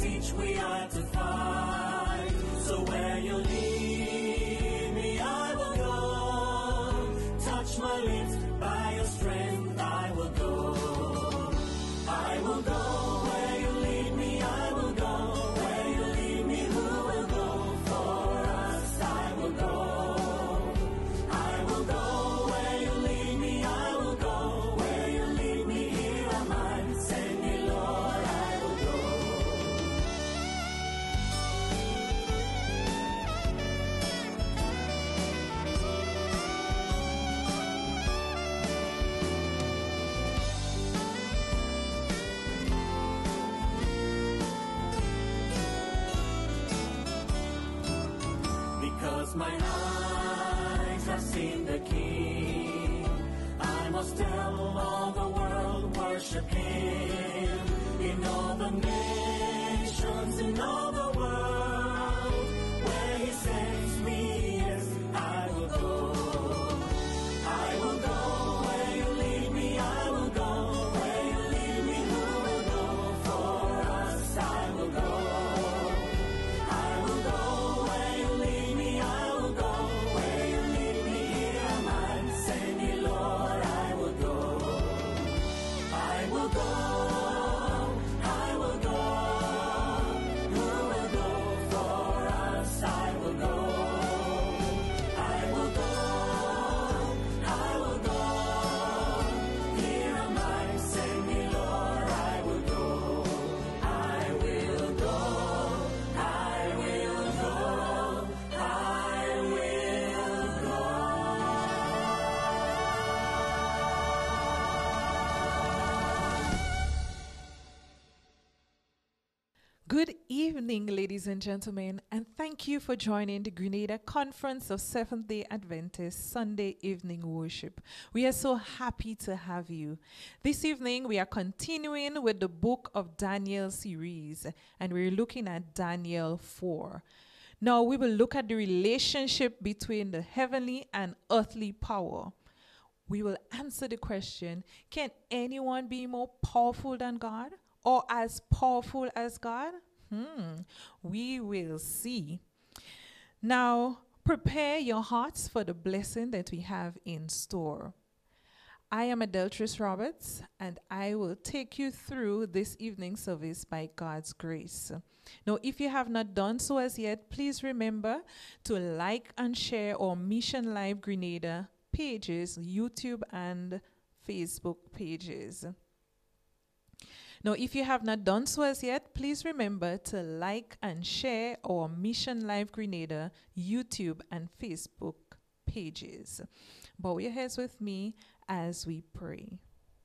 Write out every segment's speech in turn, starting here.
each we are to fight. So where you lead me, I will go. Touch my lips, by your strength I will go. I will go where you lead me, I will go. Where you lead me, who will go for us? I will go. I will go where you lead me, I will go. Where you lead me, here am I. Send me, Lord, I will go. Because my eyes have seen the King, I must tell all the world, worship Him. In all the nations, in all the world, where He sends me, yes, I will go. I will go where you lead me, I will go. Where you lead me, who will go for us? I will go. I will go where you lead me, I will go. Where you lead me, here am I. Send me, Lord, I will go. I will go. I will go. Who will go for us? I will go. I will go. I will go. Here am I. Send me, Lord, I will go. I will go. I will go. I will go. Good evening, ladies and gentlemen, and thank you for joining the Grenada Conference of Seventh-day Adventist Sunday Evening Worship. We are so happy to have you. This evening, we are continuing with the Book of Daniel series, and we're looking at Daniel 4. Now, we will look at the relationship between the heavenly and earthly power. We will answer the question, can anyone be more powerful than God? Or as powerful as God? We will see. Now, prepare your hearts for the blessing that we have in store. I am Adeltris Roberts, and I will take you through this evening service by God's grace. Now, if you have not done so as yet, please remember to like and share our Mission Live Grenada pages, YouTube and Facebook pages. Now, if you have not done so as yet, please remember to like and share our Mission Live Grenada YouTube and Facebook pages. Bow your heads with me as we pray.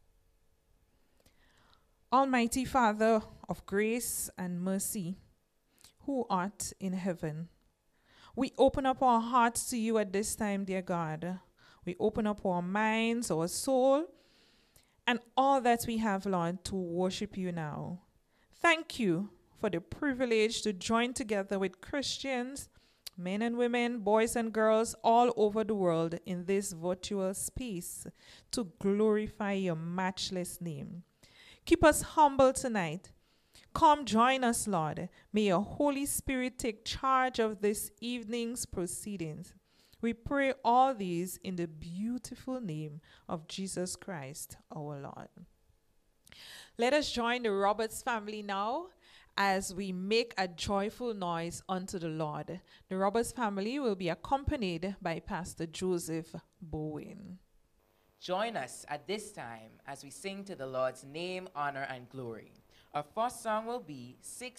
Almighty Father of grace and mercy, who art in heaven, we open up our hearts to you at this time, dear God. We open up our minds, our soul, and all that we have, Lord, to worship you now. Thank you for the privilege to join together with Christians, men and women, boys and girls all over the world in this virtual space to glorify your matchless name. Keep us humble tonight. Come join us, Lord. May your Holy Spirit take charge of this evening's proceedings. We pray all these in the beautiful name of Jesus Christ, our Lord. Let us join the Roberts family now as we make a joyful noise unto the Lord. The Roberts family will be accompanied by Pastor Joseph Bowen. Join us at this time as we sing to the Lord's name, honor, and glory. Our first song will be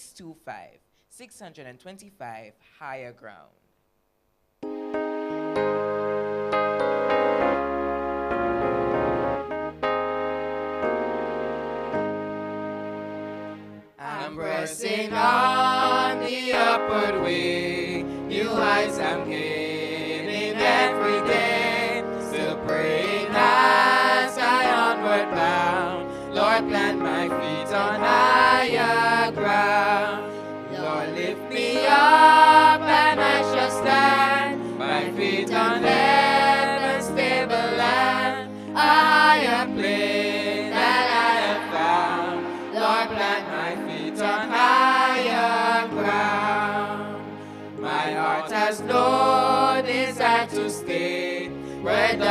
625, Higher Ground. I'm pressing on the upward way, new heights I'm gaining every day, still praying as I onward bound. Lord, plant my feet on higher ground. Lord, lift me up and I shall stand, my feet on heaven's stable land, a higher plane that I have found. Lord, plant my feet on higher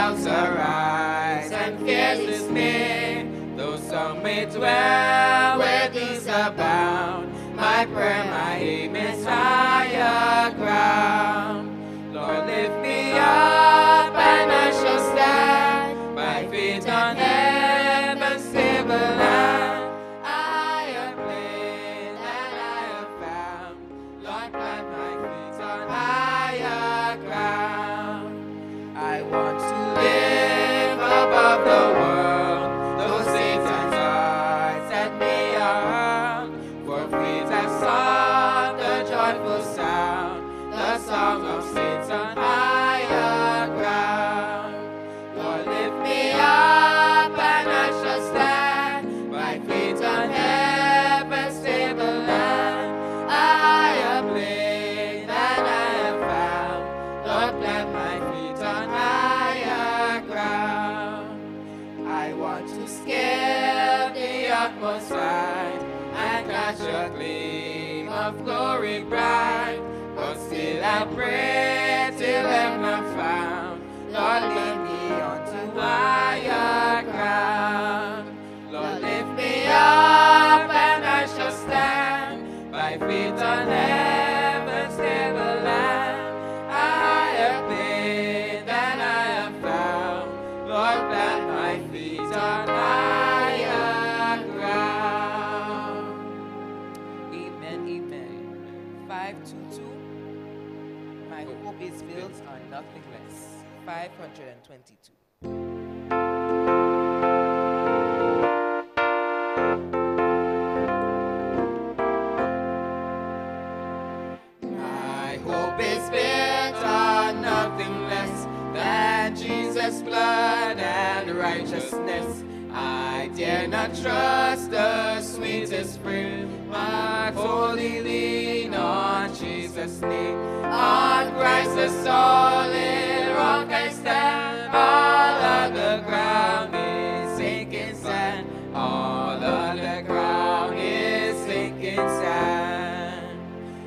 clouds arise and fears dismay, though some may dwell where these abound, my prayer, my aim is higher ground. Lord, lift me up and I shall stand, my feet on heaven's stable land. I have played and I have found, Lord, plant my feet on higher ground. I want to live above the world, though Satan's eyes at me are hurled. For feet have sought the joyful sound, the song of saints on higher ground. Lord, lift me up and I shall stand, my feet on heaven's stable land. I have played and I have found, Lord, plant my feet on higher ground. I want to scale the utmost height and catch a gleam of glory bright, but still I pray till heaven I'm found. Lord, lead me on to higher ground. Lord, lift me up and I shall stand, my feet on heaven's stable land. I have been and I have found, Lord, plant my feet on higher ground. Amen, amen. 522. My hope is built on nothing less. 522. My hope is built on nothing less than Jesus' blood and righteousness. I dare not trust the sweetest frame, but wholly lean on Jesus' name. On Christ the solid rock I stand, all other ground is sinking sand. All other ground is sinking sand.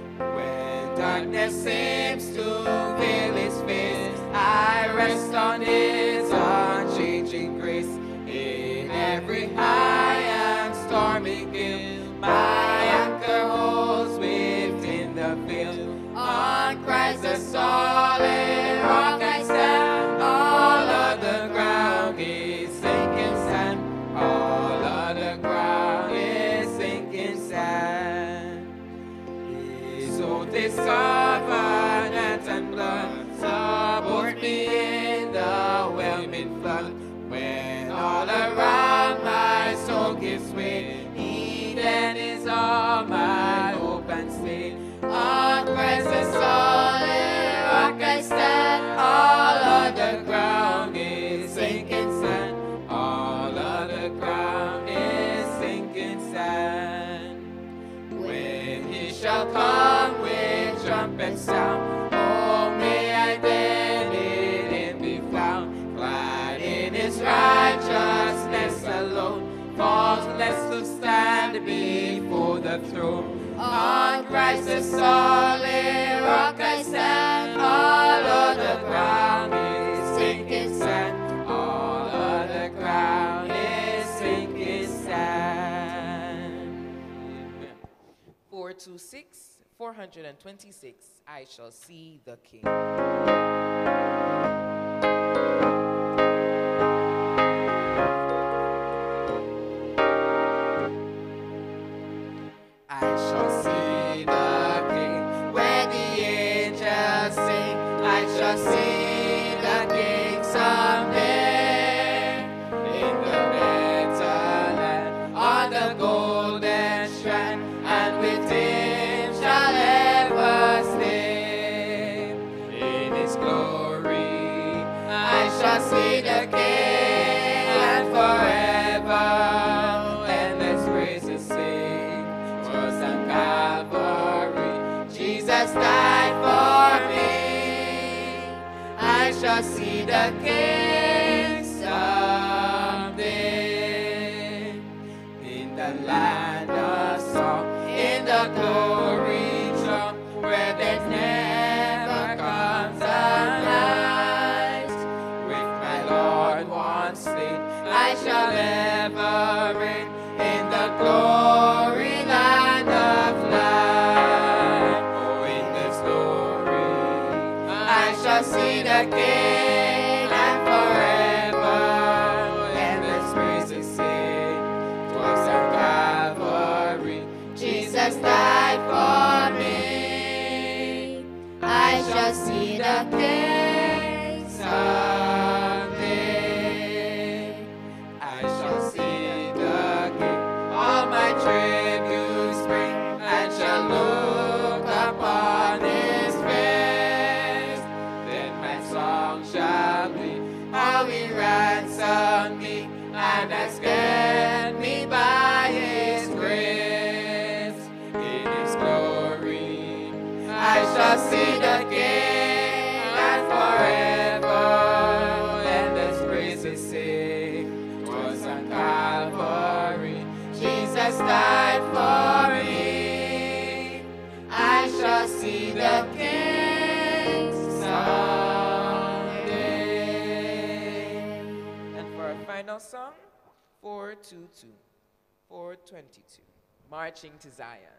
When darkness seems to veil his face, I rest on his unchanging grace. In every high and stormy gale, my anchor holds within the veil. On Christ the solid rock I stand, all other ground is sinking sand. All other ground is sinking sand. His oath is covenant and blood, support me in the whelming flood. When all around my soul gives way, he then is all my hope and stay. On Christ the solid rock I stand, all other ground is sinking sand. All other ground is sinking sand. When he shall come with trumpet sound, oh, may I then in him be found, clad in his righteousness alone, faultless to stand before the throne. On Christ the solid rock I stand, all other ground is sinking sand. All other ground is sinking sand. 426. I shall see the King. I shall see the King where the angels sing. I shall see the King someday in the better land, on the golden strand, and with him shall ever stay. In his glory I shall see the King, and forever endless praises sing. Was on Calvary, Jesus died for me. I shall see the King someday in the land of song, in the glory drum, where there's never comes a night. With my Lord shall see the King, and forever endless praises sing. 'Twas on Calvary, Jesus died for me. I shall see the King someday. I shall see the King. All my tributes bring, and shall look upon his face. Then my song shall be how he ransomed me and has kept me by his grace. In his glory I shall see the King, and forever endless praises sing. 'Twas on Calvary, Jesus died for me. I shall see the King someday. And for our final song, 422, 422, Marching to Zion.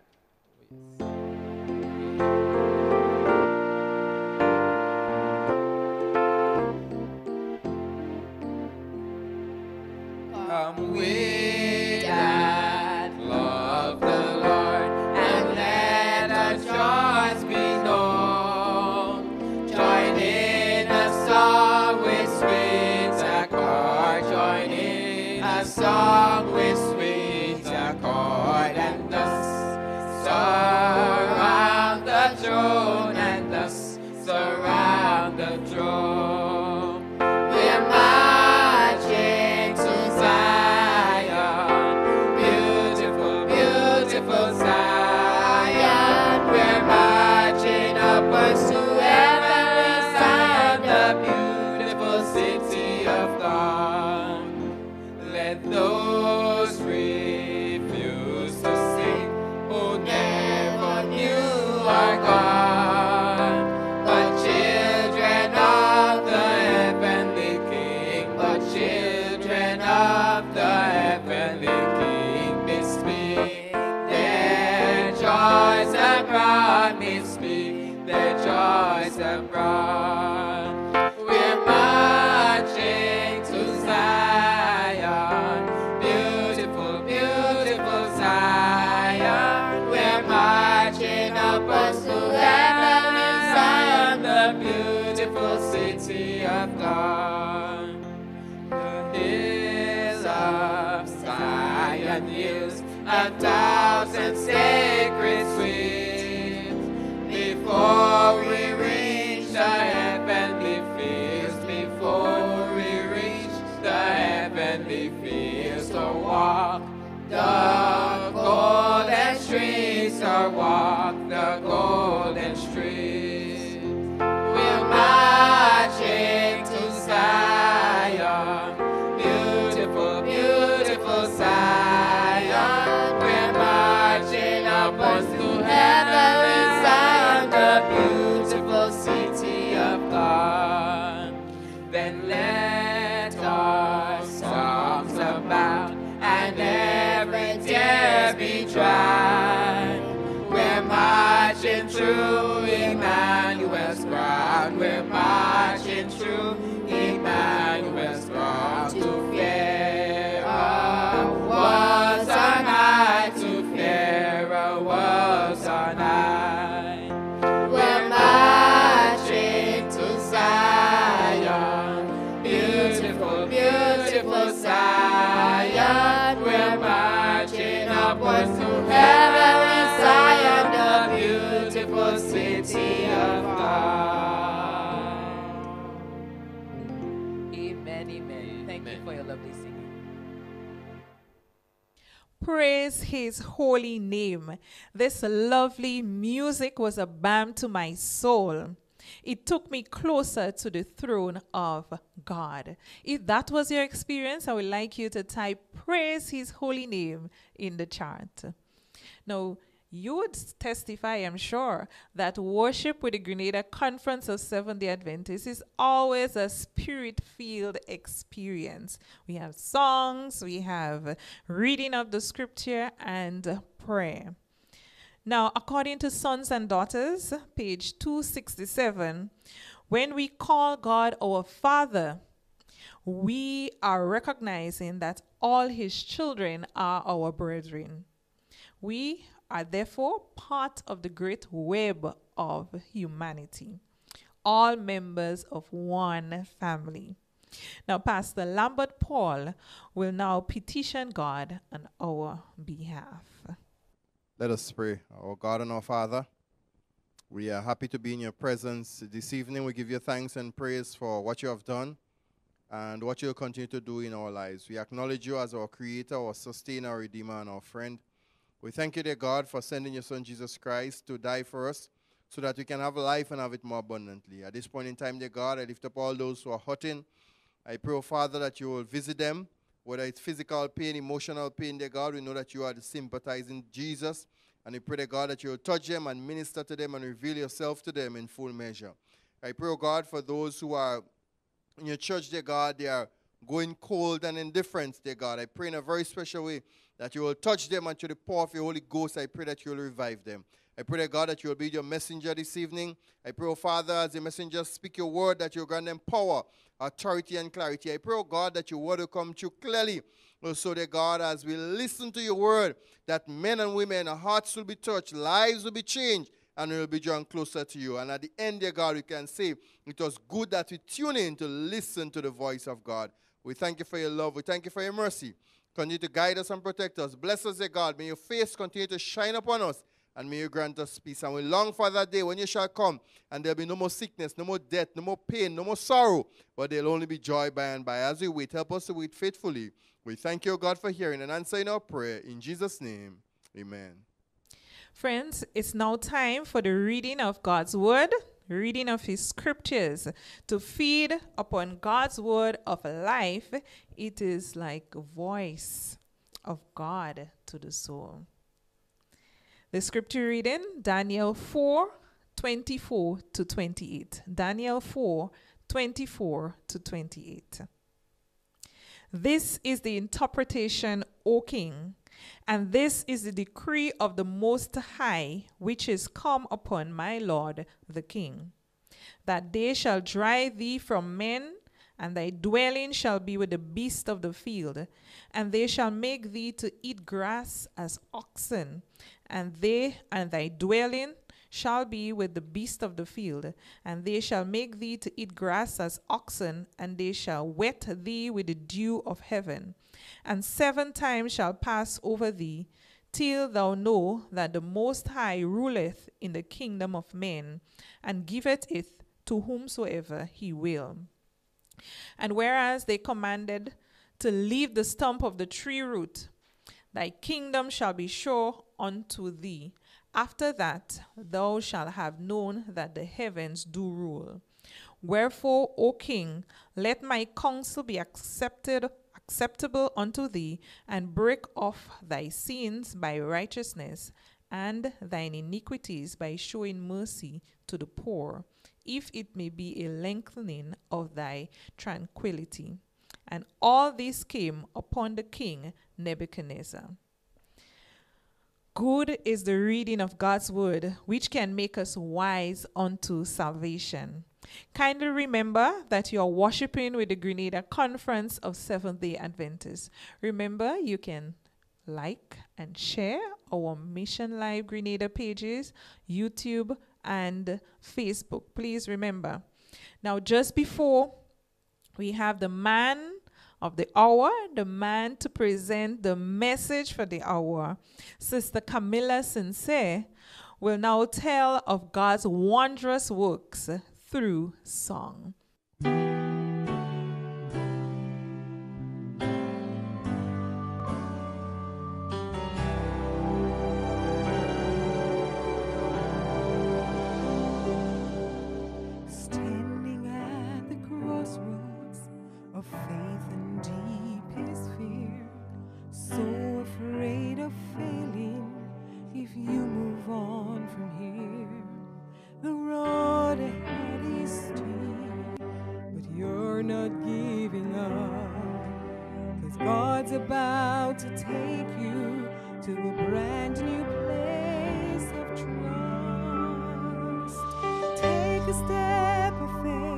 Come we that love the Lord, and let our joys be known. Join in a song with sweet accord, join in a song with sweet accord, and thus surround the throne, and thus surround the throne. We're marching to Zion, beautiful, beautiful Zion. We're marching upwards to heavenly Zion, the beautiful city of God. Let those refuse to sing who never knew our God, but children of the heavenly King, but children of the heavenly King, may speak their joys abroad, may speak their joys abroad. We're marching to Zion, beautiful, beautiful Zion. We're marching upwards to heavenly Zion, the beautiful city of God. The hills of Zion, hills of 1,000 sacred sweeps. Before we reach the heavenly fields, before we reach the heavenly fields, to walk the golden streets, or walk the golden streets. We're marching to Zion, beautiful, beautiful Zion. We're marching upwards to heavenly Zion, the beautiful city of God. Then let our songs abound, and every tear be dry. We're marching through Emmanuel's ground. We're marching through Emmanuel's ground, to Pharaoh was on high, to Pharaoh was on high. We're marching to Zion, beautiful, beautiful Zion. We're marching upwards to heavenly Zion, the beautiful city of God. Amen, amen. Thank you for your lovely singing. Praise his holy name. This lovely music was a balm to my soul. It took me closer to the throne of God. If that was your experience, I would like you to type praise his holy name in the chat. Now, you would testify, I'm sure, that worship with the Grenada Conference of Seventh-day Adventists is always a spirit-filled experience. We have songs, we have reading of the scripture, and prayer. Now, according to Sons and Daughters, page 267, When we call God our Father, we are recognizing that all his children are our brethren. We are therefore part of the great web of humanity, all members of one family. Now, Pastor Lambert Paul will now petition God on our behalf. Let us pray. Our God and our Father, we are happy to be in your presence this evening. We give you thanks and praise for what you have done and what you'll continue to do in our lives. We acknowledge you as our creator, our sustainer, our redeemer, and our friend. We thank you, dear God, for sending your son Jesus Christ to die for us so that we can have life and have it more abundantly. At this point in time, dear God, I lift up all those who are hurting. I pray, oh Father, that you will visit them, whether it's physical pain, emotional pain, dear God. We know that you are the sympathizing Jesus. And we pray, dear God, that you will touch them and minister to them and reveal yourself to them in full measure. I pray, oh God, for those who are in your church, dear God, they are going cold and indifferent, dear God. I pray in a very special way that you will touch them, and through the power of your Holy Ghost, I pray that you will revive them. I pray, dear God, that you will be your messenger this evening. I pray, oh Father, as the messenger speak your word, that you will grant them power, authority, and clarity. I pray, oh God, that your word will come through clearly. So, dear God, as we listen to your word, that men and women, our hearts will be touched, lives will be changed, and we will be drawn closer to you. And at the end, dear God, we can say it was good that we tune in to listen to the voice of God. We thank you for your love. We thank you for your mercy. Continue to guide us and protect us. Bless us, dear God. May your face continue to shine upon us, and may you grant us peace. And we long for that day when you shall come, and there will be no more sickness, no more death, no more pain, no more sorrow, but there will only be joy by and by. As we wait, help us to wait faithfully. We thank you, God, for hearing and answering our prayer. In Jesus' name, amen. Friends, it's now time for the reading of God's word, reading of his scriptures. To feed upon God's word of life, it is like a voice of God to the soul. The scripture reading, Daniel 4:24 to 28. Daniel 4:24 to 28. This is the interpretation, O king, and this is the decree of the Most High, which is come upon my Lord the king, that they shall drive thee from men, and thy dwelling shall be with the beasts of the field, and they shall make thee to eat grass as oxen, and thy dwelling shall be with the beasts of the field, and they shall make thee to eat grass as oxen, and they shall wet thee with the dew of heaven. And 7 times shall pass over thee, till thou know that the Most High ruleth in the kingdom of men, and giveth it to whomsoever he will. And whereas they commanded to leave the stump of the tree root, thy kingdom shall be sure unto thee. After that thou shalt have known that the heavens do rule. Wherefore, O king, let my counsel be acceptable unto thee, and break off thy sins by righteousness, and thine iniquities by showing mercy to the poor, if it may be a lengthening of thy tranquility. And all this came upon the king Nebuchadnezzar. Good is the reading of God's word, which can make us wise unto salvation. Kindly remember that you are worshiping with the Grenada Conference of Seventh-day Adventists. Remember, you can like and share our Mission Live Grenada pages, YouTube, and Facebook. Please remember. Now, just before we have the man of the hour, the man to present the message for the hour, Sister Camilla Sincere will now tell of God's wondrous works through song. Standing at the crossroads of faith and deepest fear, so afraid of failing if you move on from here. The road ahead is steep, but you're not giving up, 'cause God's about to take you to a brand new place of trust. Take a step of faith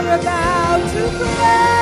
you're about to fly.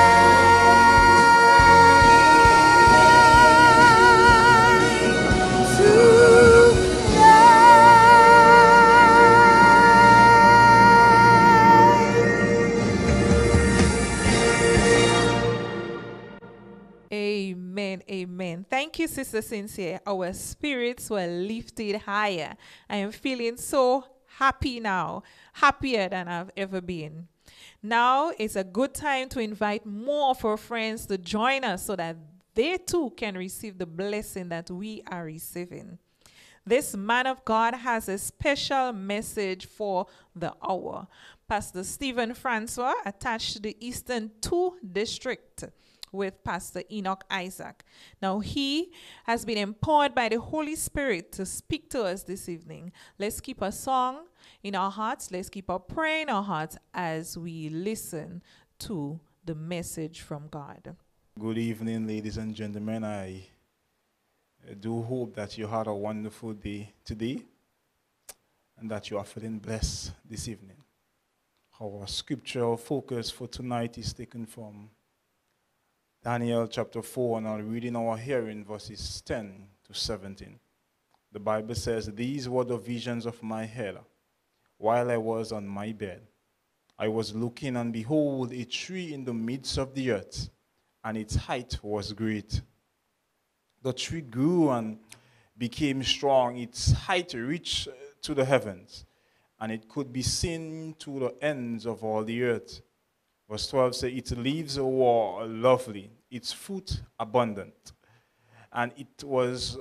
Amen. Amen. Thank you, Sister Cynthia. Our spirits were lifted higher. I am feeling so happy now, happier than I've ever been. Now is a good time to invite more of our friends to join us so that they too can receive the blessing that we are receiving. This man of God has a special message for the hour. Pastor Stephen Francois, attached to the Eastern 2 District with Pastor Enoch Isaac. Now, he has been empowered by the Holy Spirit to speak to us this evening. Let's keep a song in our hearts. Let's keep a prayer in our hearts as we listen to the message from God. Good evening, ladies and gentlemen. I do hope that you had a wonderful day today and that you are feeling blessed this evening. Our scripture focus for tonight is taken from Daniel chapter 4, and I'll read in our hearing verses 10 to 17. The Bible says, "These were the visions of my head while I was on my bed. I was looking, and behold, a tree in the midst of the earth, and its height was great. The tree grew and became strong. Its height reached to the heavens, and it could be seen to the ends of all the earth." Verse 12 says, "Its leaves were lovely, its fruit abundant, and it was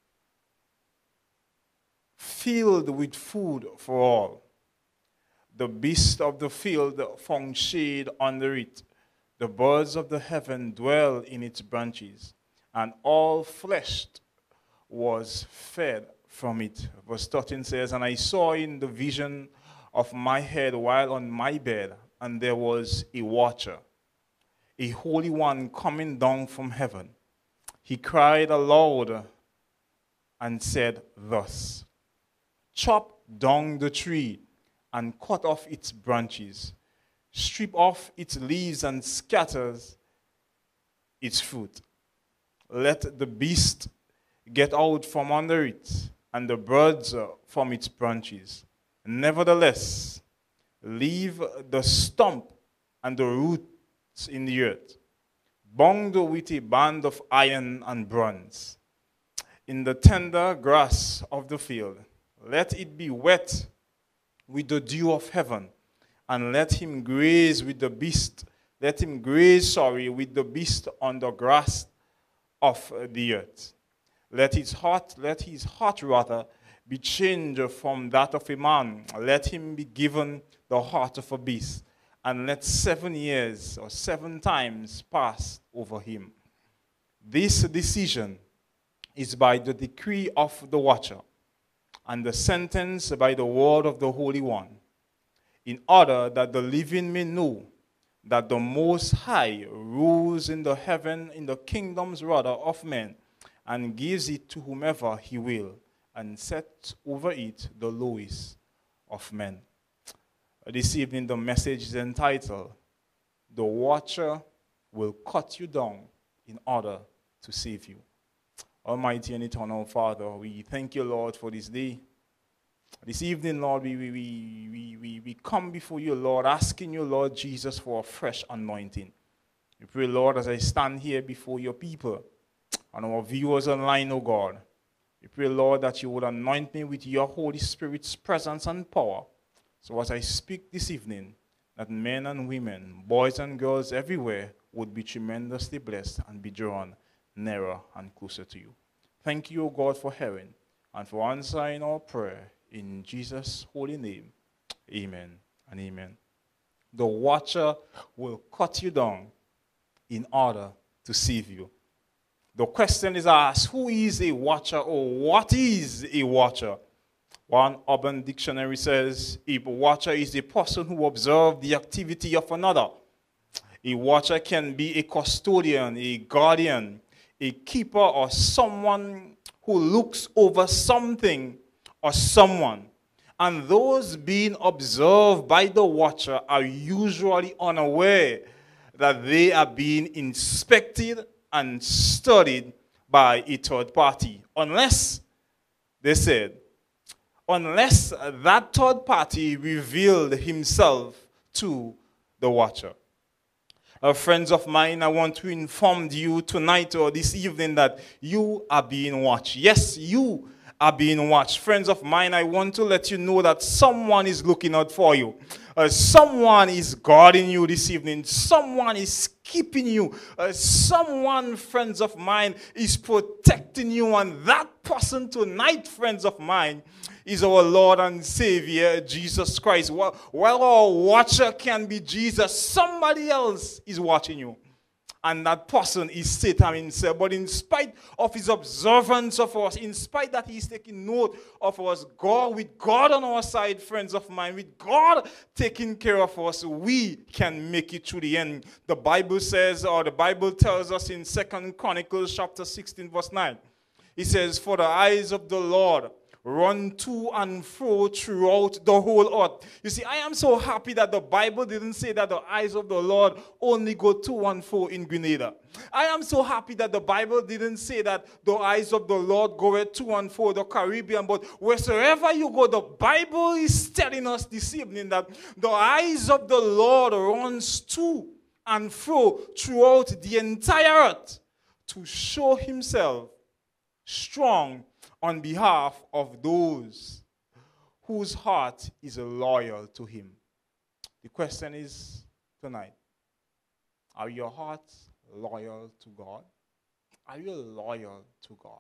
filled with food for all. The beasts of the field found shade under it. The birds of the heaven dwell in its branches, and all flesh was fed from it." Verse 13 says, "And I saw in the vision of my head while on my bed, and there was a watcher, a holy one coming down from heaven. He cried aloud and said thus, 'Chop down the tree and cut off its branches. Strip off its leaves and scatter its fruit. Let the beast get out from under it, and the birds from its branches. Nevertheless, leave the stump and the roots in the earth, bound with a band of iron and bronze. In the tender grass of the field, let it be wet with the dew of heaven, and let him graze with the beast. Let him graze, with the beast on the grass of the earth. Let his heart be changed from that of a man. Let him be given the heart of a beast, and let 7 years or 7 times pass over him. This decision is by the decree of the watcher, and the sentence by the word of the Holy One, in order that the living may know that the Most High rules in the heaven, in the kingdoms rather of men, and gives it to whomever he will, and sets over it the lowest of men." This evening, the message is entitled, "The Watcher Will Cut You Down in Order to Save You." Almighty and eternal Father, we thank you, Lord, for this day. This evening, Lord, we come before you, Lord, asking you, Lord Jesus, for a fresh anointing. We pray, Lord, as I stand here before your people and our viewers online, oh God, we pray, Lord, that you would anoint me with your Holy Spirit's presence and power. So as I speak this evening, that men and women, boys and girls everywhere would be tremendously blessed and be drawn nearer and closer to you. Thank you, O God, for hearing and for answering our prayer. In Jesus' holy name, amen and amen. The watcher will cut you down in order to save you. The question is asked, who is a watcher, or what is a watcher? One Urban Dictionary says, a watcher is a person who observes the activity of another. A watcher can be a custodian, a guardian, a keeper, or someone who looks over something or someone. And those being observed by the watcher are usually unaware that they are being inspected and studied by a third party. Unless, they said, unless that third party revealed himself to the watcher. Friends of mine, I want to inform you tonight or this evening that you are being watched. Yes, you are being watched. Friends of mine, I want to let you know that someone is looking out for you. Someone is guarding you this evening. Someone is keeping you. Someone, friends of mine, is protecting you. And that person tonight, friends of mine, is our Lord and Savior, Jesus Christ. While our watcher can be Jesus, somebody else is watching you. And that person is Satan himself. But in spite of his observance of us, in spite that he's taking note of us, God, with God on our side, friends of mine, with God taking care of us, we can make it to the end. The Bible says, or the Bible tells us in 2 Chronicles chapter 16, verse 9. It says, for the eyes of the Lord run to and fro throughout the whole earth. You see, I am so happy that the Bible didn't say that the eyes of the Lord only go to and fro in Grenada. I am so happy that the Bible didn't say that the eyes of the Lord go to and fro the Caribbean, but wheresoever you go, the Bible is telling us this evening that the eyes of the Lord runs to and fro throughout the entire earth to show himself strong on behalf of those whose heart is loyal to him. The question is tonight, are your hearts loyal to God? Are you loyal to God?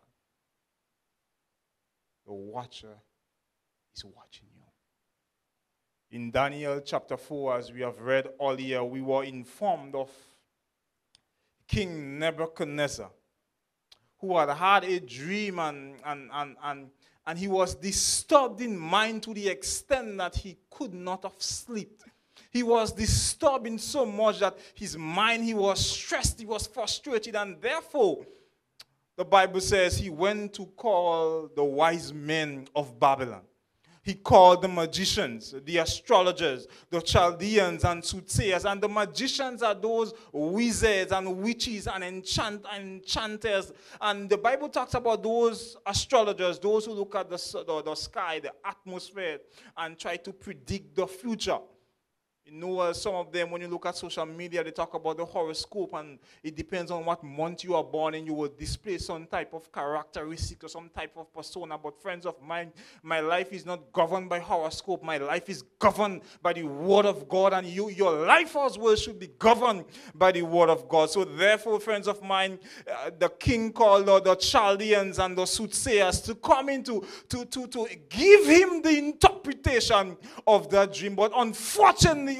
The watcher is watching you. In Daniel chapter 4, as we have read earlier, we were informed of King Nebuchadnezzar, who had had a dream and he was disturbed in mind to the extent that he could not have slept. He was disturbed in so much that his mind, he was stressed, he was frustrated, and therefore, the Bible says he went to call the wise men of Babylon. He called the magicians, the astrologers, the Chaldeans and soothsayers. And the magicians are those wizards and witches and enchanters. And the Bible talks about those astrologers, those who look at the sky, the atmosphere, and try to predict the future. You know, some of them, when you look at social media, they talk about the horoscope, and it depends on what month you are born in, you will display some type of characteristic or some type of persona. But friends of mine, my life is not governed by horoscope. My life is governed by the Word of God, and your life as well should be governed by the Word of God. So therefore, friends of mine, the king called the Chaldeans and the soothsayers to come in to give him the interpretation of that dream. But unfortunately,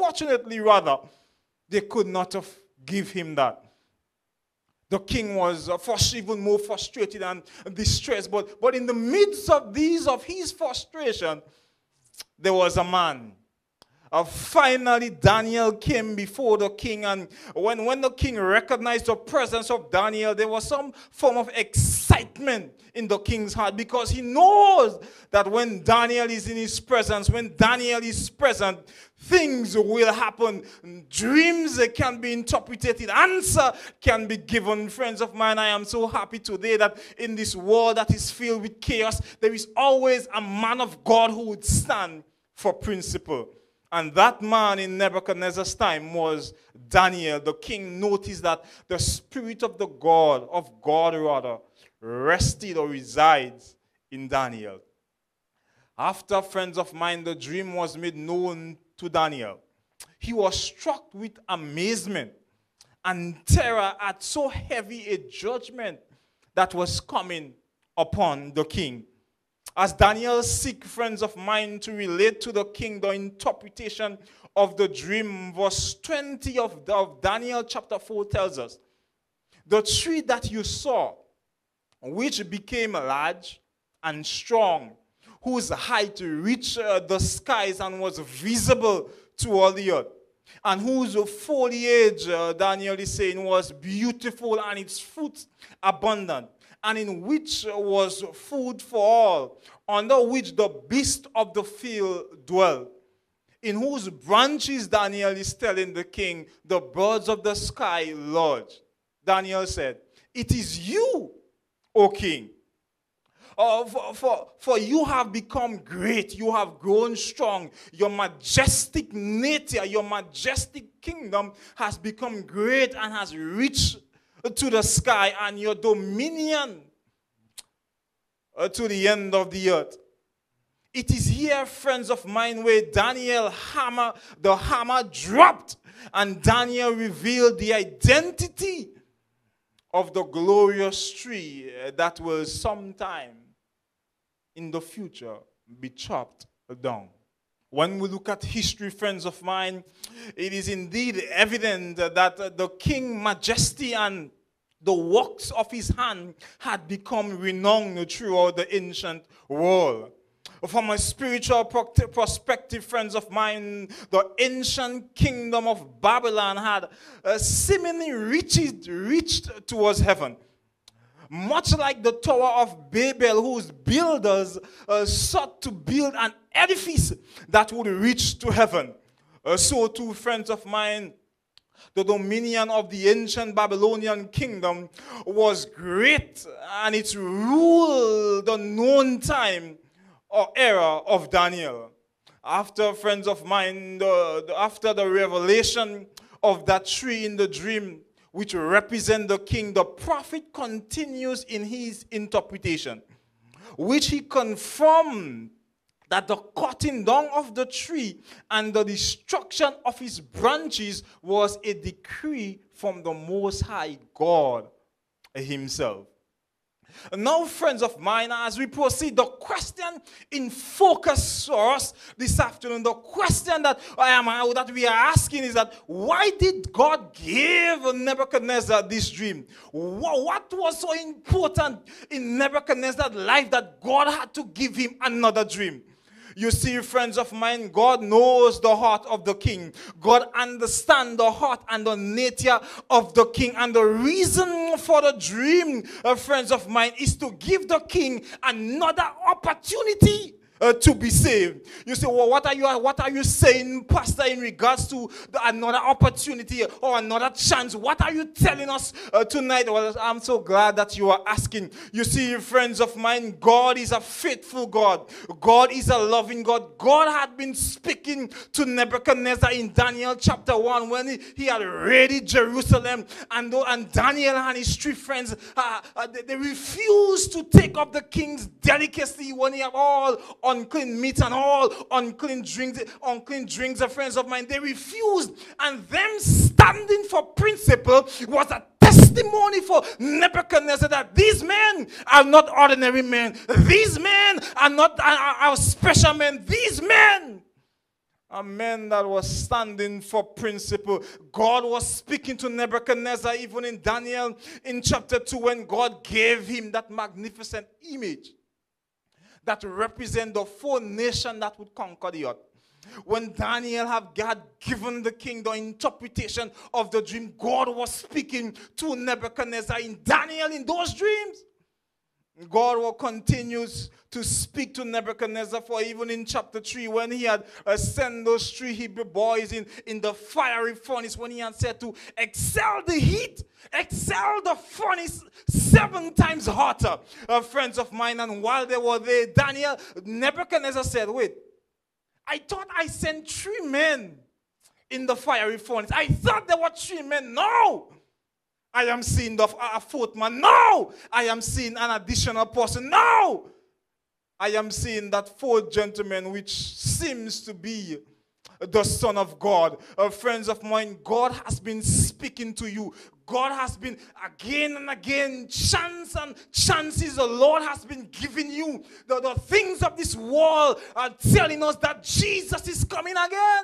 they could not have give him that. The king was even more frustrated and distressed. But in the midst of his frustration, there was a man. Finally, Daniel came before the king, and when the king recognized the presence of Daniel, there was some form of excitement in the king's heart, because he knows that when Daniel is in his presence, when Daniel is present, things will happen. Dreams can be interpreted. Answer can be given. Friends of mine, I am so happy today that in this world that is filled with chaos, there is always a man of God who would stand for principle. And that man in Nebuchadnezzar's time was Daniel. The king noticed that the spirit of God rested or resides in Daniel. After, friends of mine, the dream was made known to Daniel, he was struck with amazement and terror at so heavy a judgment that was coming upon the king. As Daniel seek, friends of mine, to relate to the king the interpretation of the dream, verse 20 of Daniel chapter 4 tells us, the tree that you saw, which became large and strong, whose height reached the skies and was visible to all the earth, and whose foliage, Daniel is saying, was beautiful and its fruit abundant, and in which was food for all, under which the beast of the field dwelt, in whose branches Daniel is telling the king, the birds of the sky lodge. Daniel said, "It is you, O king. For you have become great, you have grown strong. Your majestic nature, your majestic kingdom has become great and has reached to the sky, and your dominion to the end of the earth." It is here, friends of mine, where the hammer dropped, and Daniel revealed the identity of the glorious tree that will sometime in the future be chopped down. When we look at history, friends of mine, it is indeed evident that the King Majesty and the works of his hand had become renowned throughout the ancient world. From a spiritual perspective, friends of mine, the ancient kingdom of Babylon had seemingly reached towards heaven. Much like the Tower of Babel, whose builders sought to build an edifice that would reach to heaven. So too, friends of mine, the dominion of the ancient Babylonian kingdom was great, and it ruled the known time or era of Daniel. After, friends of mine, after the revelation of that tree in the dream, which represent the king, the prophet continues in his interpretation, which he confirmed that the cutting down of the tree and the destruction of his branches was a decree from the Most High God himself. Now, friends of mine, as we proceed, the question in focus for us this afternoon, the question that we are asking is that, why did God give Nebuchadnezzar this dream? What was so important in Nebuchadnezzar's life that God had to give him another dream? You see, friends of mine, God knows the heart of the king. God understands the heart and the nature of the king. And the reason for the dream, friends of mine, is to give the king another opportunity to be saved. You say, well, what are you saying, Pastor, in regards to another opportunity or another chance? What are you telling us tonight? Well, I'm so glad that you are asking. You see, friends of mine, God is a faithful God. God is a loving God. God had been speaking to Nebuchadnezzar in Daniel chapter 1 when he had raided Jerusalem, and Daniel and his three friends, they refused to take up the king's delicacy when he had all unclean meat and all unclean drinks, friends of mine. They refused, and them standing for principle was a testimony for Nebuchadnezzar that these men are not ordinary men. These men are not our special men. These men are men that was standing for principle. God was speaking to Nebuchadnezzar even in Daniel in chapter 2 when God gave him that magnificent image that represent the four nations that would conquer the earth. When Daniel had given the king the interpretation of the dream, God was speaking to Nebuchadnezzar in Daniel in those dreams. God will continue to speak to Nebuchadnezzar, for even in chapter 3 when he had sent those three Hebrew boys in the fiery furnace, when he had said to excel the heat, excel the furnace 7 times hotter, friends of mine. And while they were there, Nebuchadnezzar said, wait, I thought I sent 3 men in the fiery furnace. I thought there were 3 men. No! I am seeing a 4th man. No! I am seeing an additional person. No! I am seeing that 4th gentleman, which seems to be the Son of God. Friends of mine, God has been speaking to you. God has been again and again, chances the Lord has been giving you. The things of this world are telling us that Jesus is coming again.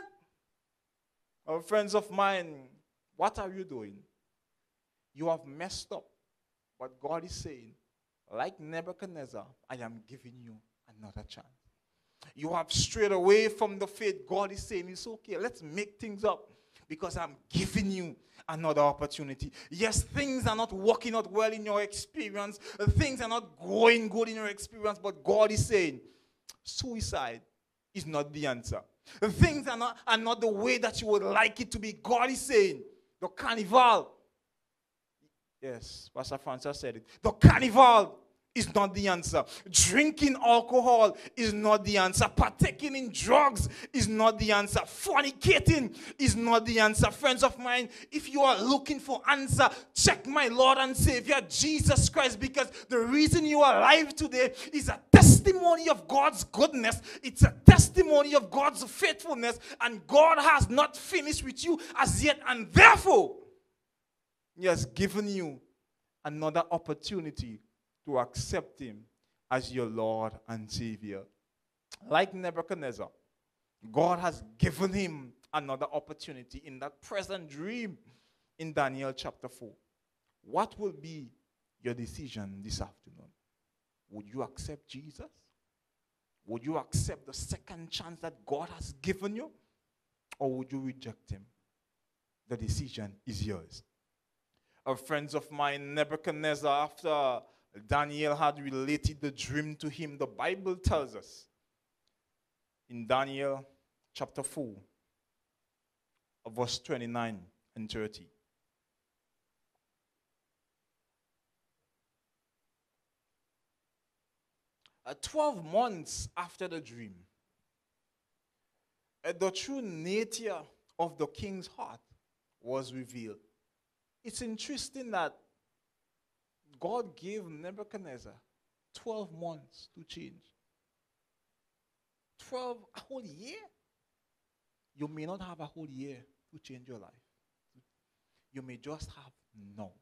Friends of mine, what are you doing? You have messed up. But God is saying, like Nebuchadnezzar, I am giving you another chance. You have strayed away from the faith. God is saying, it's okay, let's make things up. because I'm giving you another opportunity. Yes, things are not working out well in your experience. Things are not going good in your experience, but God is saying, suicide is not the answer. Things are not the way that you would like it to be. God is saying, the carnival. Yes, Pastor Francis said it. The carnival is not the answer. Drinking alcohol is not the answer. Partaking in drugs is not the answer. Fornicating is not the answer. Friends of mine, if you are looking for answer, check my Lord and Savior, Jesus Christ, because the reason you are alive today is a testimony of God's goodness. It's a testimony of God's faithfulness, and God has not finished with you as yet, and therefore, He has given you another opportunity to accept Him as your Lord and Savior. Like Nebuchadnezzar, God has given him another opportunity in that present dream in Daniel chapter 4. What will be your decision this afternoon? Would you accept Jesus? Would you accept the second chance that God has given you? Or would you reject Him? The decision is yours. Friends of mine, Nebuchadnezzar, after Daniel had related the dream to him, the Bible tells us in Daniel chapter 4, verse 29 and 30. 12 months after the dream, the true nature of the king's heart was revealed. It's interesting that God gave Nebuchadnezzar 12 months to change. 12, a whole year? You may not have a whole year to change your life. You may just have no.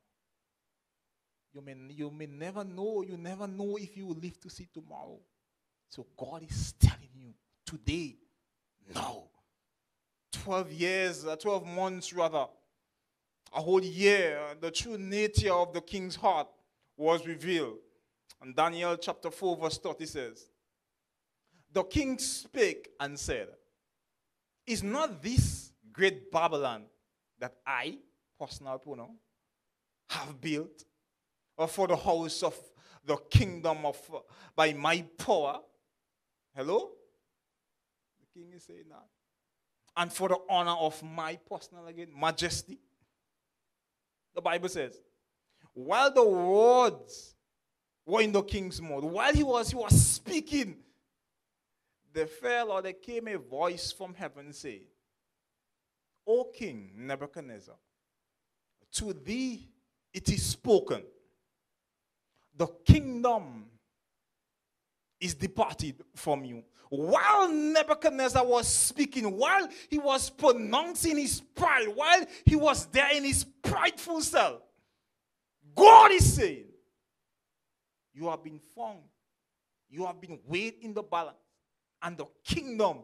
You may never know. You never know if you will live to see tomorrow. So God is telling you today, no. 12 years, 12 months rather, a whole year, the true nature of the king's heart was revealed. And Daniel chapter 4 verse 30 says, the king spake and said, is not this great Babylon that I, personal pronoun, have built for the house of the kingdom of by my power? Hello? The king is saying that. And for the honor of my personal, again, majesty. The Bible says, while the words were in the king's mouth, while he was speaking, there came a voice from heaven saying, O King Nebuchadnezzar, to thee it is spoken, the kingdom is departed from you. While Nebuchadnezzar was speaking, while he was pronouncing his pride, while he was there in his prideful self, God is saying, you have been found, you have been weighed in the balance, and the kingdom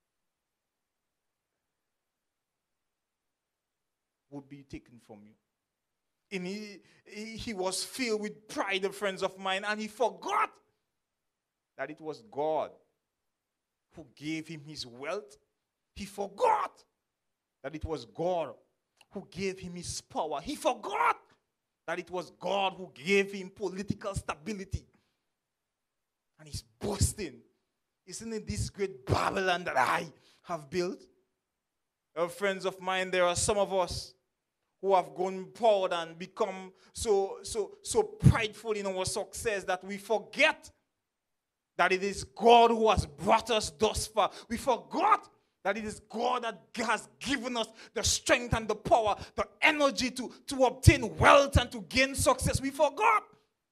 will be taken from you. And he was filled with pride, the friends of mine, and he forgot that it was God who gave him his wealth. He forgot that it was God who gave him his power. He forgot that it was God who gave him political stability. And he's boasting. Isn't it this great Babylon that I have built? Friends of mine, there are some of us who have gone proud and become so prideful in our success that we forget that it is God who has brought us thus far. We forgot that it is God that has given us the strength and the power, the energy to obtain wealth and to gain success. We forgot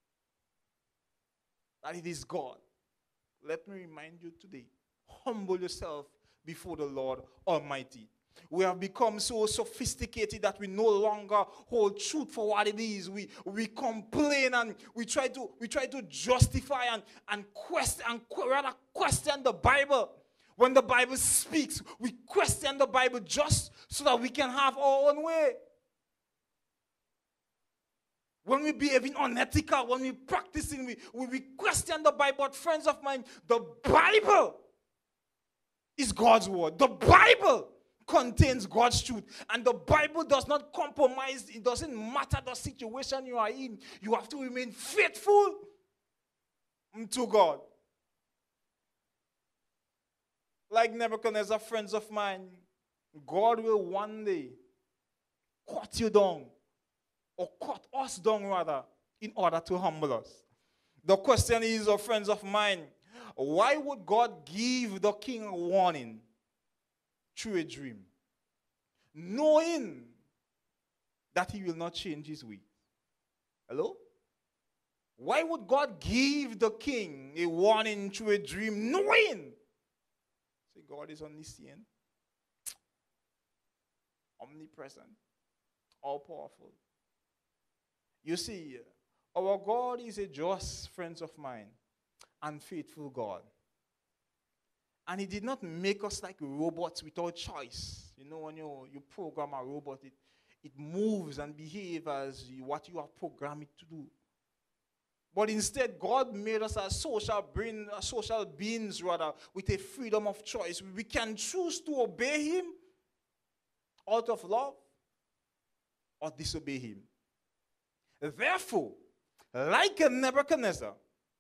that it is God. Let me remind you today, humble yourself before the Lord Almighty. We have become so sophisticated that we no longer hold truth for what it is. We complain and we try to justify and question the Bible. When the Bible speaks, we question the Bible just so that we can have our own way. When we behaving unethical, when we practicing, we question the Bible. But friends of mine, the Bible is God's word. The Bible contains God's truth. And the Bible does not compromise. It doesn't matter the situation you are in. You have to remain faithful to God. Like Nebuchadnezzar, friends of mine, God will one day cut you down, or cut us down rather, in order to humble us. The question is, friends of mine, why would God give the king a warning through a dream, knowing that he will not change his way? Hello? Why would God give the king a warning through a dream, knowing? Say, God is omniscient, omnipresent, all powerful. You see, our God is a just, friends of mine, and faithful God. And he did not make us like robots without choice. You know, when you program a robot, it moves and behaves as what you have programmed it to do. But instead, God made us as social beings rather, with a freedom of choice. We can choose to obey him out of love or disobey him. Therefore, like a Nebuchadnezzar,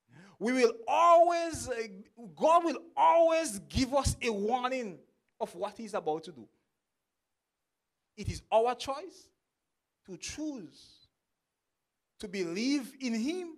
God will always give us a warning of what he's about to do. It is our choice to choose to believe in him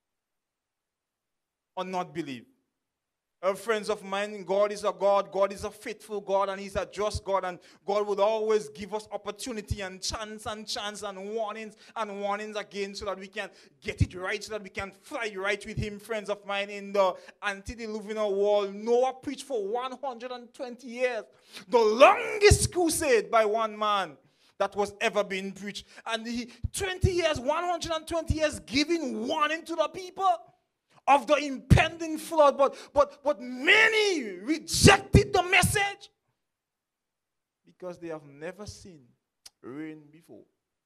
or not believe. Friends of mine, God is a God. God is a faithful God, and he's a just God. And God would always give us opportunity and chance and warnings again, so that we can get it right, so that we can fly right with him. Friends of mine, in the antediluvian world, Noah preached for 120 years. The longest crusade by one man that was ever been preached. And 120 years giving warning to the people of the impending flood, but many rejected the message because they have never seen rain before.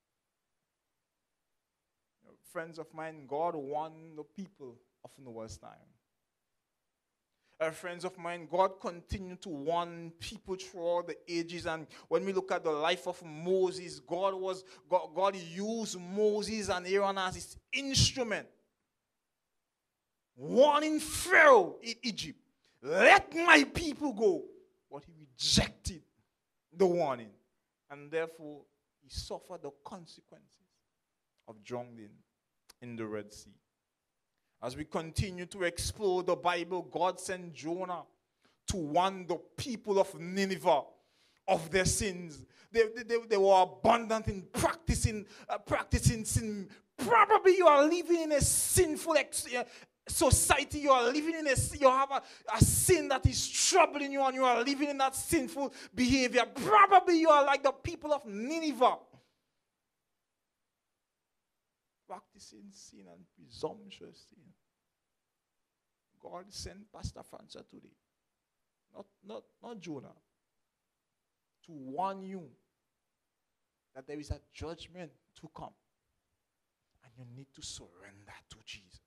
Friends of mine, God warned the people of Noah's time. Friends of mine, God continued to warn people throughout the ages. And when we look at the life of Moses, God used Moses and Aaron as his instrument, warning Pharaoh in Egypt, let my people go. But he rejected the warning, and therefore he suffered the consequences of drowning in the Red Sea. As we continue to explore the Bible, God sent Jonah to warn the people of Nineveh of their sins. They were abundant in practicing sin. Probably you are living in a sinful society. You are living in you have a sin that is troubling you, and you are living in that sinful behavior. Probably you are like the people of Nineveh, practicing sin and presumptuous sin. God sent Pastor Francis today, not Jonah, to warn you that there is a judgment to come, and you need to surrender to Jesus.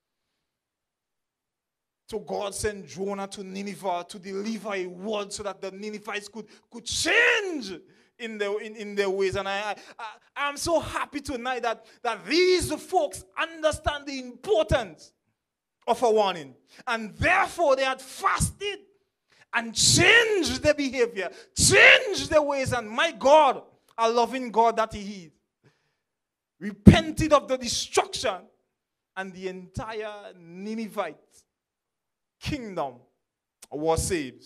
So God sent Jonah to Nineveh to deliver a word so that the Ninevites could change in their ways. And I'm so happy tonight that these folks understand the importance of a warning. And therefore they had fasted and changed their behavior, changed their ways. And my God, a loving God that he is, repented of the destruction, and the entire Ninevite kingdom was saved.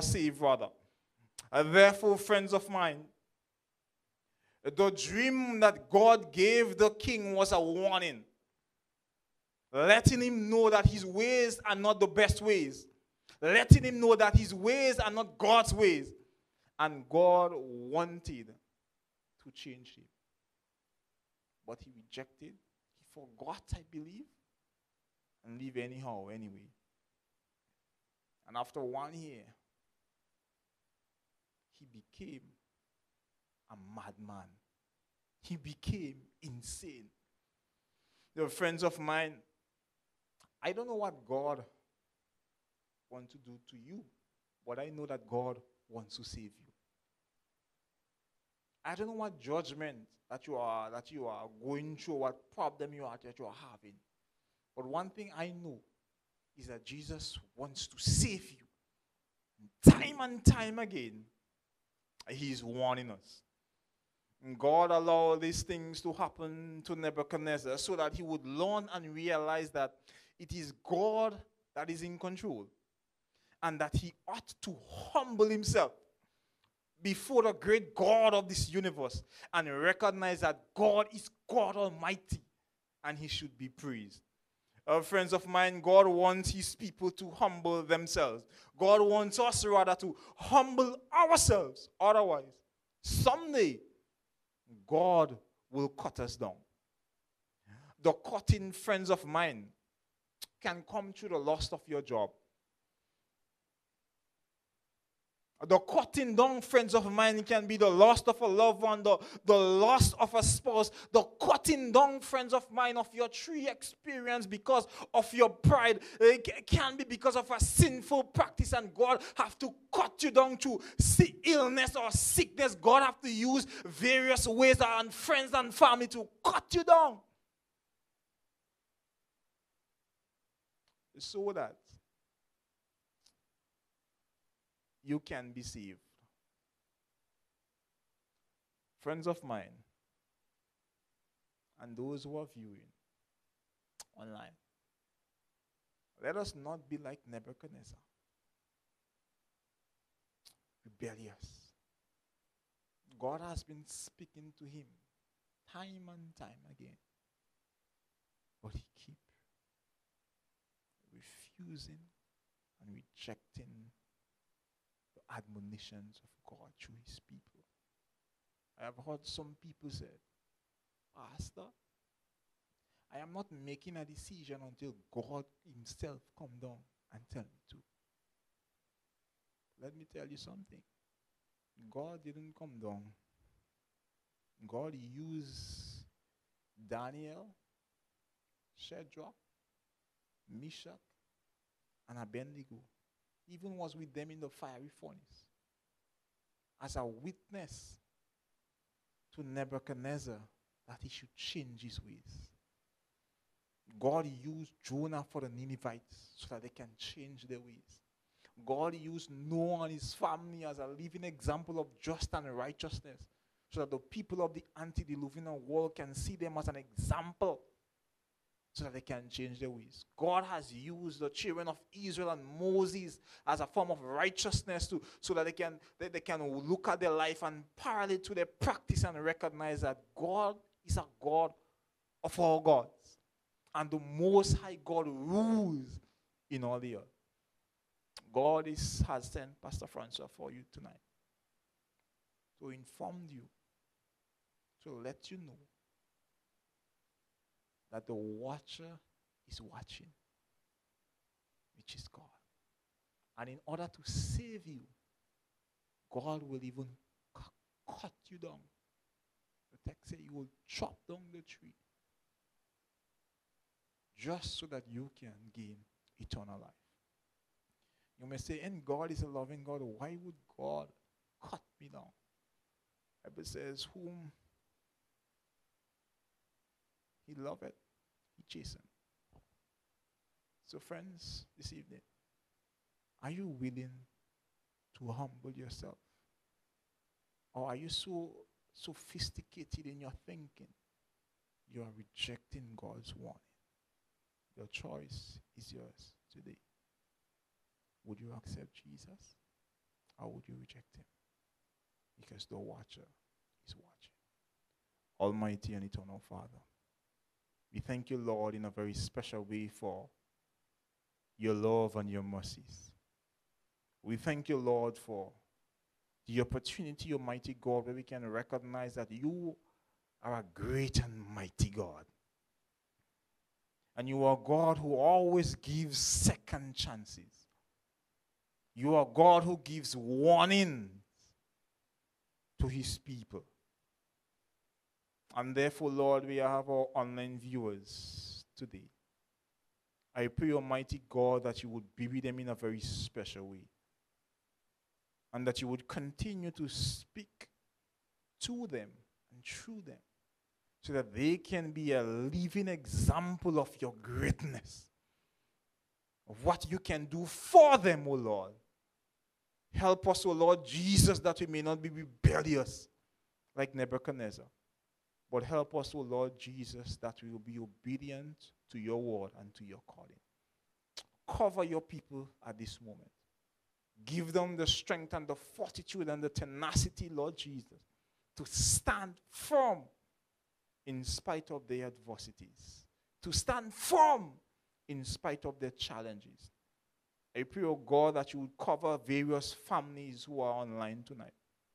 And therefore, friends of mine, the dream that God gave the king was a warning, letting him know that his ways are not the best ways, letting him know that his ways are not God's ways, and God wanted to change him. But he rejected, he forgot, I believe, and lived anyhow, anyway. And after 1 year, he became a madman. He became insane. There are friends of mine, I don't know what God wants to do to you, but I know that God wants to save you. I don't know what judgment that you are going through, what problem that you are having. But one thing I know is that Jesus wants to save you. Time and time again, he is warning us. And God allowed these things to happen to Nebuchadnezzar so that he would learn and realize that it is God that is in control, and that he ought to humble himself before the great God of this universe and recognize that God is God Almighty and he should be praised. Friends of mine, God wants his people to humble themselves. God wants us rather to humble ourselves. Otherwise, someday, God will cut us down. The cutting, friends of mine, can come through the loss of your job. The cutting down, friends of mine, can be the loss of a loved one, the loss of a spouse. The cutting down, friends of mine, of your tree experience because of your pride. It can be because of a sinful practice, and God have to cut you down to illness or sickness. God have to use various ways and friends and family to cut you down, so that you can be saved. Friends of mine, and those who are viewing online, let us not be like Nebuchadnezzar, rebellious. God has been speaking to him time and time again, but he keep refusing and rejecting the admonitions of God through his people. I have heard some people say, Pastor, I am not making a decision until God himself come down and tell me to. Let me tell you something. God didn't come down. God used Daniel, Shadrach, Meshach, and Abednego. Even was with them in the fiery furnace as a witness to Nebuchadnezzar that he should change his ways. God used Jonah for the Ninevites so that they can change their ways. God used Noah and his family as a living example of just and righteousness so that the people of the antediluvian world can see them as an example so that they can change their ways. God has used the children of Israel and Moses as a form of righteousness so that they can look at their life and parallel to their practice and recognize that God is a God of all gods. And the Most High God rules in all the earth. God has sent Pastor Francois for you tonight to inform you, to let you know that the watcher is watching, which is God. And in order to save you, God will even cut you down. The text says he will chop down the tree just so that you can gain eternal life. You may say, and God is a loving God, why would God cut me down? The Bible says, whom he loveth, he chasteneth. So friends, this evening, are you willing to humble yourself? Or are you so sophisticated in your thinking, you are rejecting God's warning? Your choice is yours today. Would you accept Jesus, or would you reject him? Because the watcher is watching. Almighty and eternal Father, we thank you, Lord, in a very special way for your love and your mercies. We thank you, Lord, for the opportunity, Almighty God, where we can recognize that you are a great and mighty God. And you are God who always gives second chances. You are God who gives warnings to his people. And therefore, Lord, we have our online viewers today. I pray, Almighty God, that you would be with them in a very special way. And that you would continue to speak to them and through them, so that they can be a living example of your greatness, of what you can do for them, O Lord. Help us, O Lord Jesus, that we may not be rebellious like Nebuchadnezzar, but help us, O Lord Jesus, that we will be obedient to your word and to your calling. Cover your people at this moment. Give them the strength and the fortitude and the tenacity, Lord Jesus, to stand firm in spite of their adversities, to stand firm in spite of their challenges. I pray, oh God, that you would cover various families who are online tonight.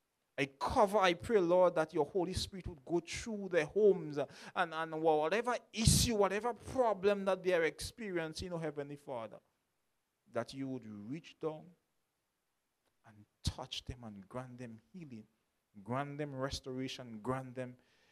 I pray, Lord, that your Holy Spirit would go through their homes and whatever issue, whatever problem that they are experiencing, oh Heavenly Father, that you would reach down and touch them and grant them healing, grant them restoration, grant them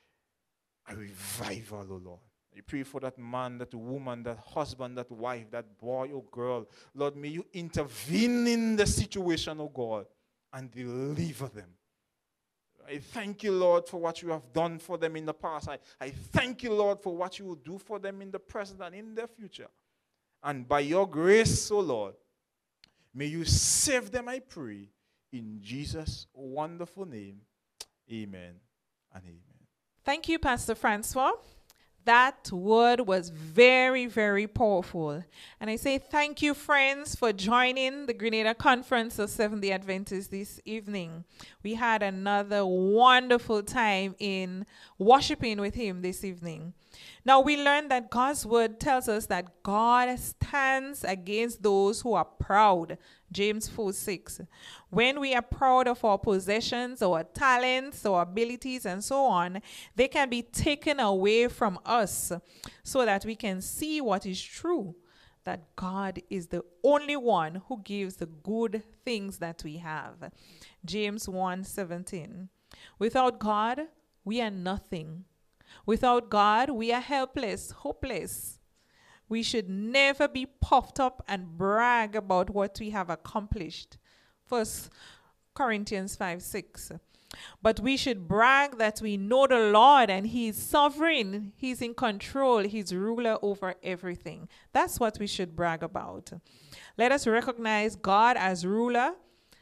a revival, oh Lord. I pray for that man, that woman, that husband, that wife, that boy or girl. Lord, may you intervene in the situation, oh God, and deliver them. I thank you, Lord, for what you have done for them in the past. I thank you, Lord, for what you will do for them in the present and in the future. And by your grace, oh Lord, may you save them, I pray, in Jesus' wonderful name. Amen and amen. Thank you, Pastor Francois. That word was very, very powerful. And I say thank you, friends, for joining the Grenada Conference of Seventh-day Adventists this evening. We had another wonderful time in worshiping with him this evening. Now, we learned that God's word tells us that God stands against those who are proud. James 4:6. When we are proud of our possessions, our talents, our abilities, and so on, they can be taken away from us so that we can see what is true, that God is the only one who gives the good things that we have. James 1:17. Without God, we are nothing. Without God, we are helpless, hopeless. We should never be puffed up and brag about what we have accomplished. 1 Corinthians 5:6. But we should brag that we know the Lord and He is sovereign. He's in control. He's ruler over everything. That's what we should brag about. Let us recognize God as ruler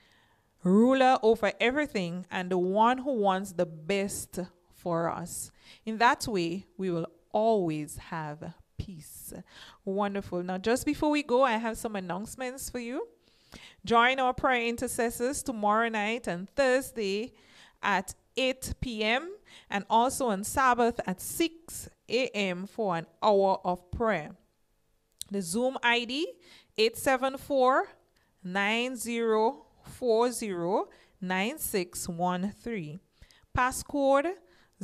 over everything, and the one who wants the best for us. In that way, we will always have peace. Wonderful. Now, just before we go, I have some announcements for you. Join our prayer intercessors tomorrow night and Thursday at 8 p.m. and also on Sabbath at 6 a.m. for an hour of prayer. The Zoom ID 874-9040-9613. Passcode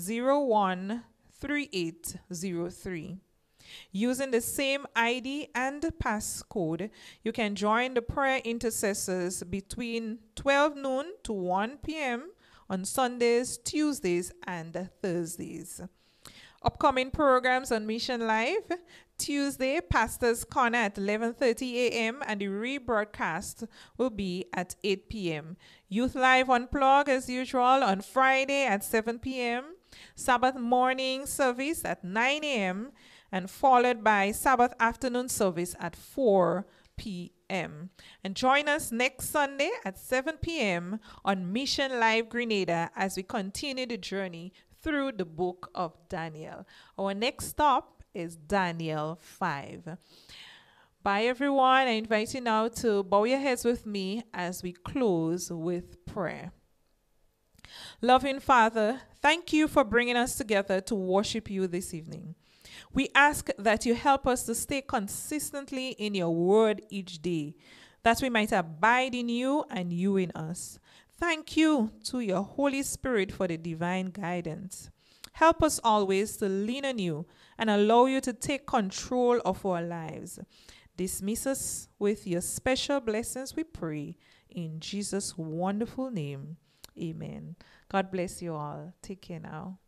013803. Using the same ID and passcode, you can join the prayer intercessors between 12 noon to 1 p.m. on Sundays, Tuesdays, and Thursdays. Upcoming programs on Mission Live: Tuesday, Pastor's Corner at 11:30 a.m. and the rebroadcast will be at 8 p.m. Youth Live Unplugged as usual on Friday at 7 p.m. Sabbath morning service at 9 a.m. and followed by Sabbath afternoon service at 4 p.m. And join us next Sunday at 7 p.m. on Mission Live Grenada as we continue the journey through the book of Daniel. Our next stop is Daniel 5. Bye, everyone. I invite you now to bow your heads with me as we close with prayer. Loving Father, thank you for bringing us together to worship you this evening. We ask that you help us to stay consistently in your word each day, that we might abide in you and you in us. Thank you to your Holy Spirit for the divine guidance. Help us always to lean on you and allow you to take control of our lives. Dismiss us with your special blessings, we pray, in Jesus' wonderful name. Amen. God bless you all. Take care now.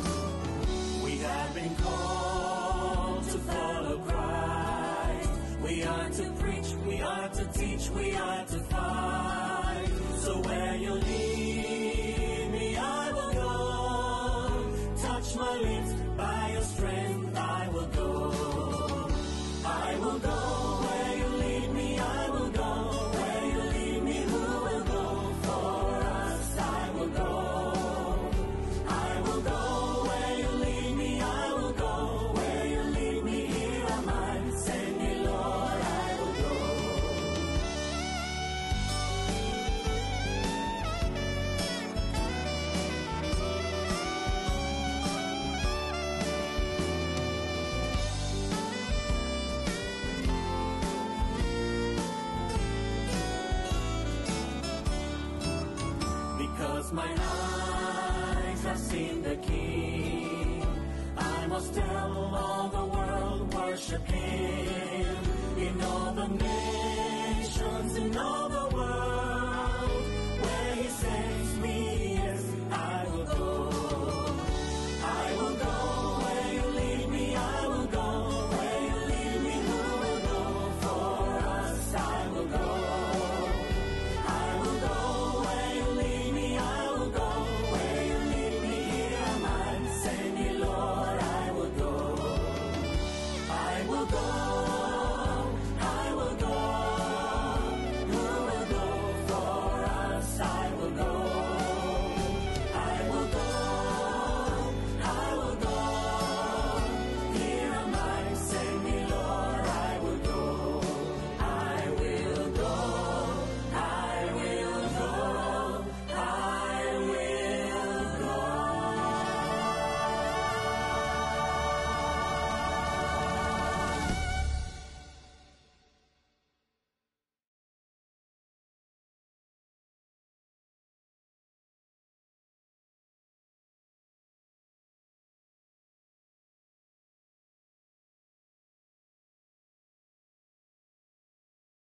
We have been called to follow Christ. We are to teach, we are to fight. So where you lead me, I will go. Touch my lips, by your strength I will go. I will go where you lead me, I will go. Where you lead me, who will go for us? I will go. I will go where you lead me, I will go. Where you lead me, here am I. Send me, Lord, I will go. Because my eyes have seen the King, I must tell all the world, worship Him in all the nations.